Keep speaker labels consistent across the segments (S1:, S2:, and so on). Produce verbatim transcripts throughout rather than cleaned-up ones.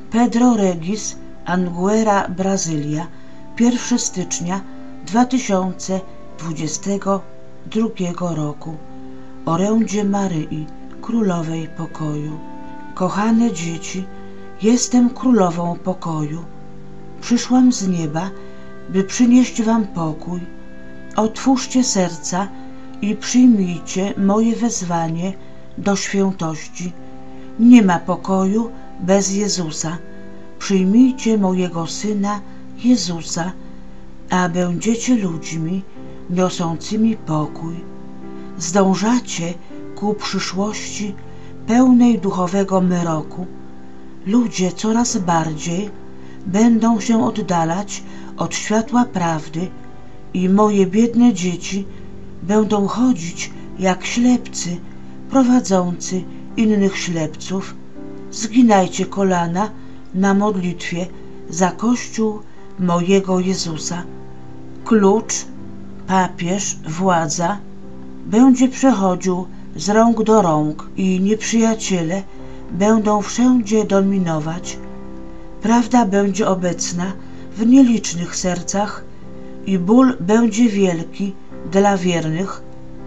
S1: Pedro Regis Anguera, Brazylia, pierwszego stycznia dwa tysiące dwudziestego drugiego roku. Orędzie Maryi, Królowej Pokoju. Kochane dzieci, jestem Królową Pokoju. Przyszłam z nieba, by przynieść wam pokój. Otwórzcie serca i przyjmijcie moje wezwanie do świętości. Nie ma pokoju bez Jezusa. Przyjmijcie mojego Syna Jezusa, a będziecie ludźmi niosącymi pokój. Zdążacie ku przyszłości pełnej duchowego mroku. Ludzie coraz bardziej będą się oddalać od światła prawdy i moje biedne dzieci będą chodzić jak ślepcy prowadzący innych ślepców. Zginajcie kolana na modlitwie za Kościół mojego Jezusa. Klucz, papież, władza będzie przechodził z rąk do rąk i nieprzyjaciele będą wszędzie dominować. Prawda będzie obecna w nielicznych sercach i ból będzie wielki dla wiernych.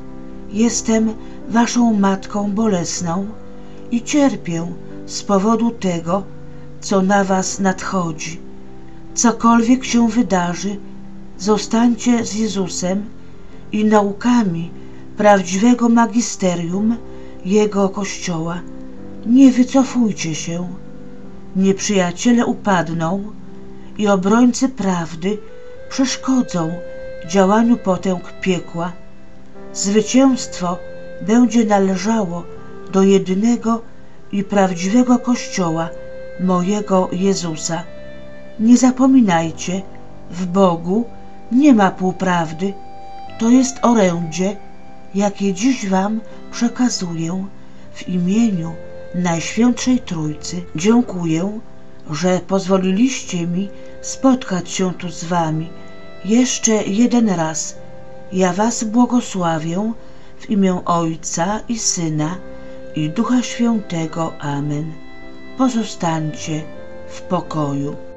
S1: Jestem waszą matką bolesną i cierpię z powodu tego, co na was nadchodzi. Cokolwiek się wydarzy, zostańcie z Jezusem i naukami prawdziwego magisterium Jego Kościoła. Nie wycofujcie się. Nieprzyjaciele upadną i obrońcy prawdy przeszkodzą działaniu potęg piekła. Zwycięstwo będzie należało do jedynego i prawdziwego Kościoła mojego Jezusa. Nie zapominajcie, w Bogu nie ma półprawdy. To jest orędzie, jakie dziś wam przekazuję w imieniu Najświętszej Trójcy. Dziękuję, że pozwoliliście mi spotkać się tu z wami jeszcze jeden raz. Ja was błogosławię w imię Ojca i Syna i Ducha Świętego. Amen. Pozostańcie w pokoju.